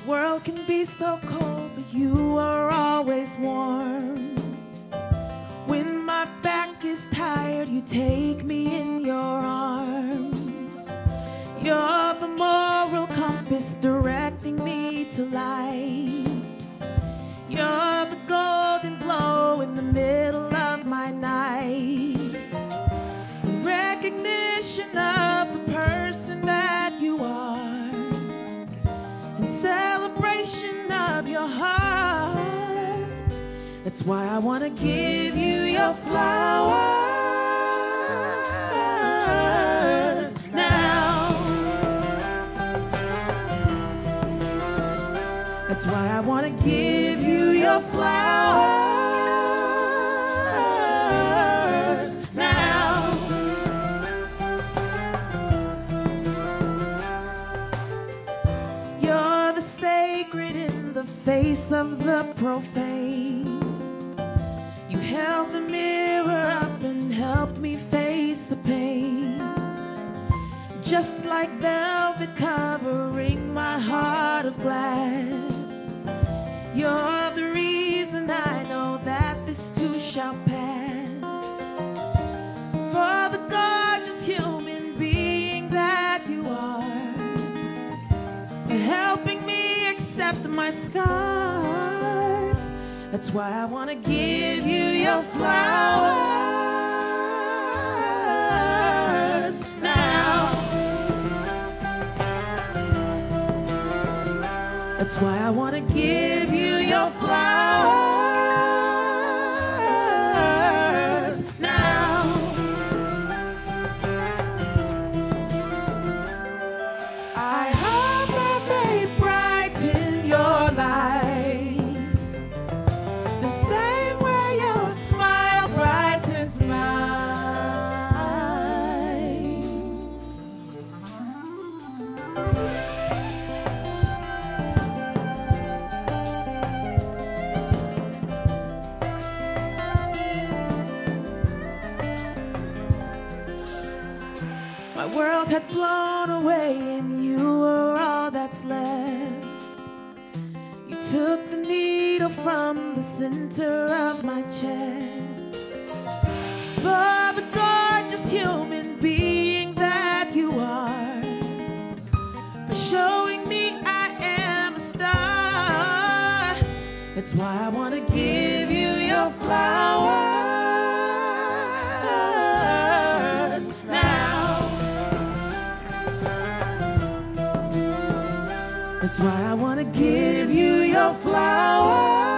world can be so cold, but you are always warm. When my back is tired, you take me in your arms. You're the moral compass directing me to light. You're the golden glow in the middle of my night. In recognition of the person that you are, in celebration of your heart, that's why I want to give you your flowers now. That's why I want to give you your flowers now. You're the sacred in the face of the profane. You held the mirror up and helped me face the pain. Just like velvet covering my heart of glass, you're the reason I know that this too shall pass. For the gorgeous human being that you are, for helping me accept my scars, that's why I want to give you your flowers now. That's why I want to give you your flowers now. I hope that they brighten your life the same way your smile brightens mine. My world had blown away and you were all that's left. You took the needle from the center of my chest. For the gorgeous human being that you are, for showing me I am a star, that's why I want to give you your flowers now. That's why I want to give you your flowers.